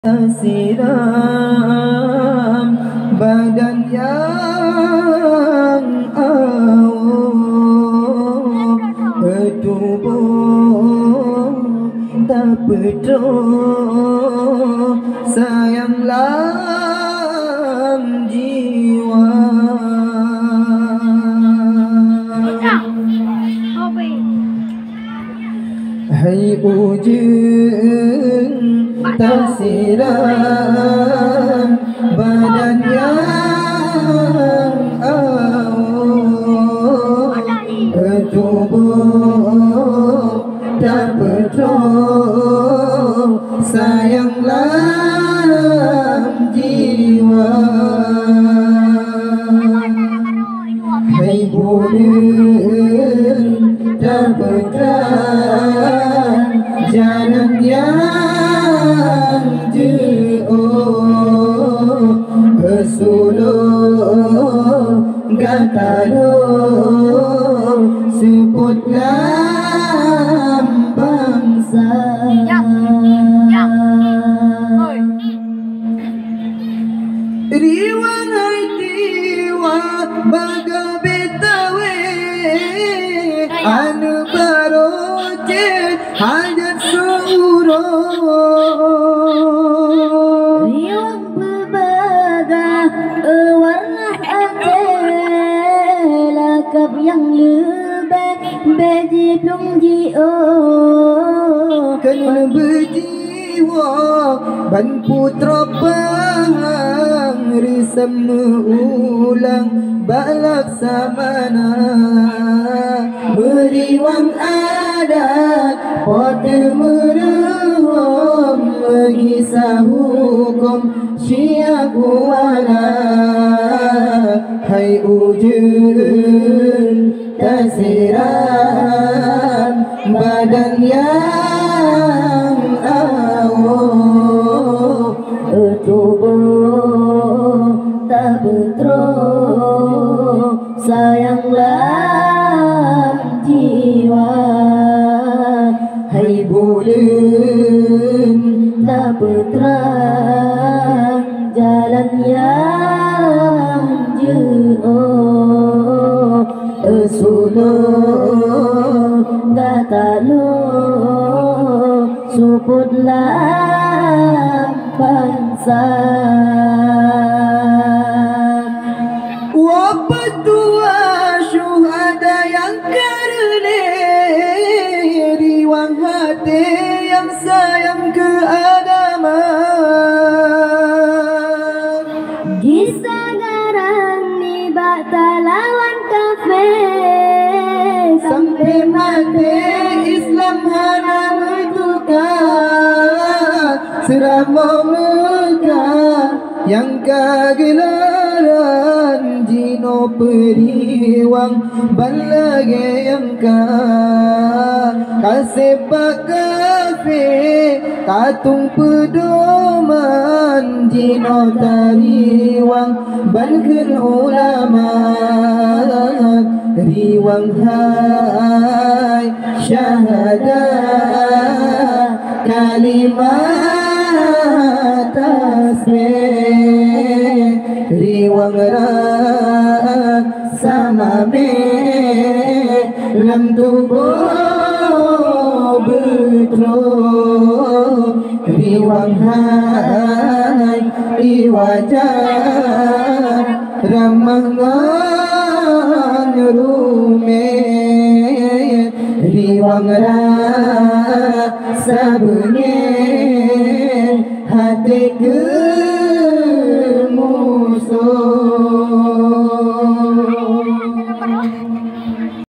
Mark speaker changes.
Speaker 1: siram badan yang awam, tubuh tak peduli, sayanglah jiwa. Hai ujung tersiram badan yang awam, tubuh tak peduli, sayanglah jiwa. Hai bulan tak bergerak jalan yang jauh, bersulur gatalu sebutlah bangsa. Riwang tiwa baga betawe anu baroje hajat surau.
Speaker 2: Riwang berbaga warna Aceh, lakap yang lebih beji plung jio,
Speaker 1: kena berjiwa ban putra bang risam ulang balaksamana, beriwang adat pada meruam mengisah hukum syiak wala. Hai ujung tersiram badan yang awam,
Speaker 2: tubuh tak betul, sayanglah jiwa.
Speaker 1: hai bulan
Speaker 2: Tak berterang jalan yang jauh,
Speaker 1: sulur
Speaker 2: gatalu suputlah bangsa.
Speaker 1: Wapatua syuhada yang karene, riwang hati yang sayang keagamaan.
Speaker 2: Gisagaran ni lawan kafir,
Speaker 1: Sampai mati Islam hana bertukar, serama Mekah yang kegelaran jino periwang balage yang kasih pak kafe katung pedoman jino tariwang balken ulama, riwang hai syahadah kalimat tasbih, riwang rak sama me lam tubuh betul, riwang hai di wajah ramangan rumit, riwang rak sabunye